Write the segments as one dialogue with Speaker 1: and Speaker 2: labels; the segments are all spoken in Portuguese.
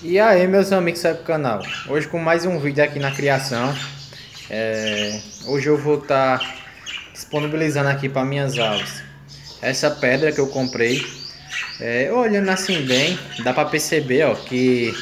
Speaker 1: E aí, meus amigos do canal, hoje com mais um vídeo aqui na criação. Hoje eu vou estar disponibilizando aqui para minhas aves essa pedra que eu comprei. Olhando assim bem, dá para perceber, ó, que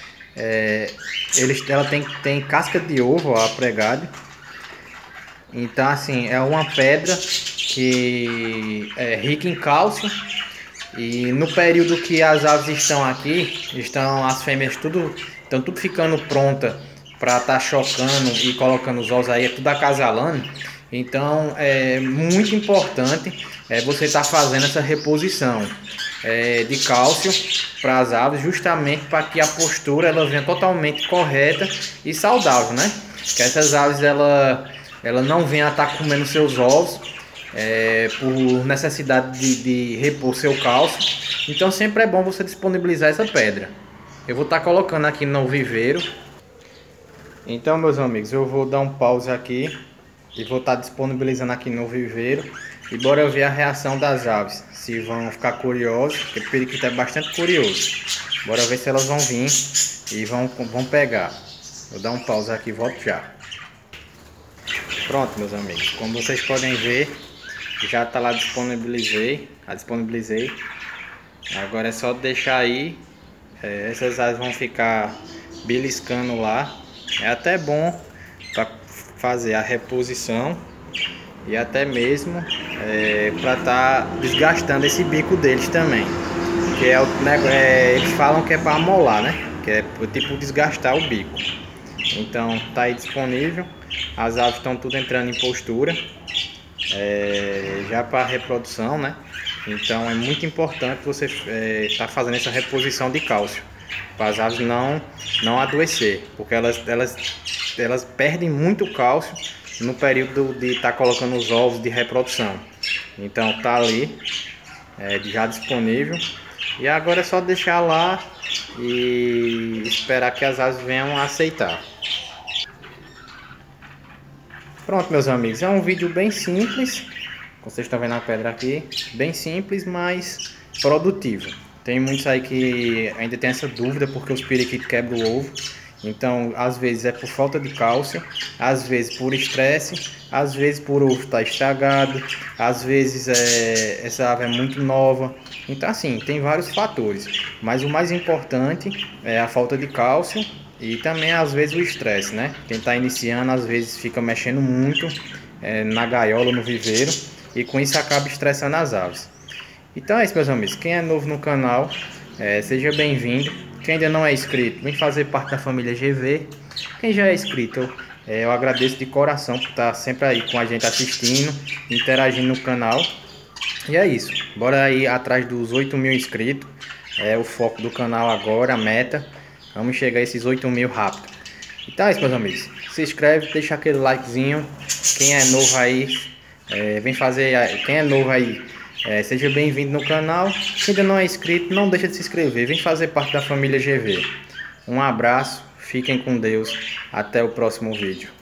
Speaker 1: ela tem casca de ovo, ó, pregada. Então assim, é uma pedra que é rica em cálcio. E no período que as aves estão aqui, as fêmeas estão tudo ficando pronta para estar chocando e colocando os ovos aí, tudo acasalando. Então é muito importante você estar fazendo essa reposição de cálcio para as aves, justamente para que a postura ela venha totalmente correta e saudável, né? Que essas aves ela não venha estar comendo seus ovos por necessidade de repor seu cálcio. Então sempre é bom você disponibilizar essa pedra. Eu vou estar colocando aqui no viveiro. Então, meus amigos, eu vou dar um pause aqui e vou estar disponibilizando aqui no viveiro. E bora ver a reação das aves, se vão ficar curiosas, porque o periquito é bastante curioso. Bora ver se elas vão vir e vão pegar. Vou dar um pause aqui e volto já. Pronto, meus amigos, como vocês podem ver, já está lá, disponibilizei. Agora é só deixar aí. Essas aves vão ficar beliscando lá. É até bom para fazer a reposição e até mesmo para estar desgastando esse bico deles também. Que eles falam que é para amolar, né? Que é tipo desgastar o bico. Então tá aí disponível. As aves estão tudo entrando em postura. Já para reprodução, né? Então é muito importante você estar fazendo essa reposição de cálcio para as aves não adoecer, porque elas perdem muito cálcio no período de estar colocando os ovos de reprodução. Então tá ali já disponível, e agora é só deixar lá e esperar que as aves venham a aceitar. Pronto, meus amigos, é um vídeo bem simples, vocês estão vendo a pedra aqui, bem simples, mas produtivo. Tem muitos aí que ainda tem essa dúvida porque os periquitos quebram o ovo. Então, às vezes é por falta de cálcio, às vezes por estresse, às vezes por ovo estar estragado, às vezes essa ave é muito nova. Então, assim, tem vários fatores, mas o mais importante é a falta de cálcio. E também às vezes o estresse, né? Quem está iniciando às vezes fica mexendo muito na gaiola, no viveiro, e com isso acaba estressando as aves. Então é isso, meus amigos. Quem é novo no canal, seja bem-vindo. Quem ainda não é inscrito, vem fazer parte da família GV. Quem já é inscrito, eu agradeço de coração por estar sempre aí com a gente assistindo, interagindo no canal. E é isso. Bora aí atrás dos 8.000 inscritos. É o foco do canal agora, a meta. Vamos chegar a esses 8.000 rápido. Então é isso, meus amigos. Se inscreve, deixa aquele likezinho. Quem é novo aí, vem fazer. Quem é novo aí, seja bem-vindo no canal. Quem ainda não é inscrito, não deixa de se inscrever. Vem fazer parte da família GV. Um abraço, fiquem com Deus. Até o próximo vídeo.